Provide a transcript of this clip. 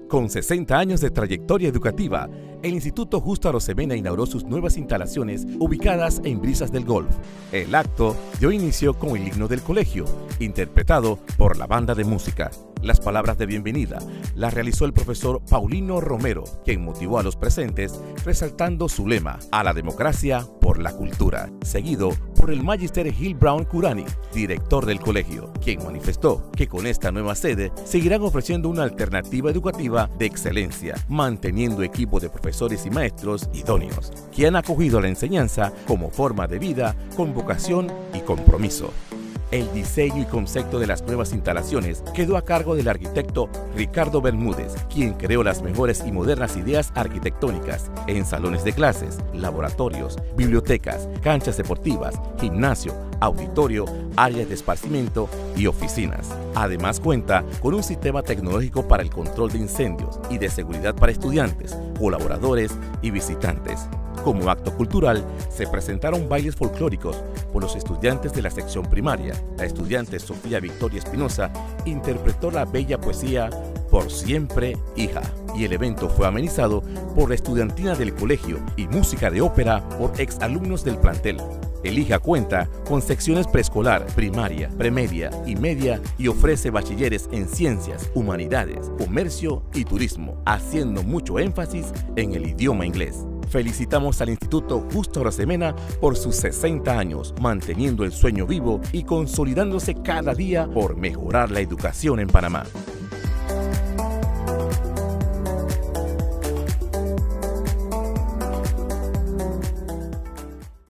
Con 60 años de trayectoria educativa, el Instituto Justo Arosemena inauguró sus nuevas instalaciones ubicadas en Brisas del Golf. El acto dio inicio con el himno del colegio, interpretado por la banda de música. Las palabras de bienvenida las realizó el profesor Paulino Romero, quien motivó a los presentes resaltando su lema: a la democracia por la cultura, seguido por el Magister Gil Brown Curani, director del colegio, quien manifestó que con esta nueva sede seguirán ofreciendo una alternativa educativa de excelencia, manteniendo equipo de profesores y maestros idóneos, que han acogido la enseñanza como forma de vida, con vocación y compromiso. El diseño y concepto de las nuevas instalaciones quedó a cargo del arquitecto Ricardo Bermúdez, quien creó las mejores y modernas ideas arquitectónicas en salones de clases, laboratorios, bibliotecas, canchas deportivas, gimnasio, auditorio, áreas de esparcimiento y oficinas. Además cuenta con un sistema tecnológico para el control de incendios y de seguridad para estudiantes, colaboradores y visitantes. Como acto cultural, se presentaron bailes folclóricos por los estudiantes de la sección primaria. La estudiante Sofía Victoria Espinosa interpretó la bella poesía Por siempre, hija, y el evento fue amenizado por la estudiantina del colegio y música de ópera por exalumnos del plantel. El IJA cuenta con secciones preescolar, primaria, premedia y media y ofrece bachilleres en ciencias, humanidades, comercio y turismo, haciendo mucho énfasis en el idioma inglés. Felicitamos al Instituto Justo Arosemena por sus 60 años, manteniendo el sueño vivo y consolidándose cada día por mejorar la educación en Panamá.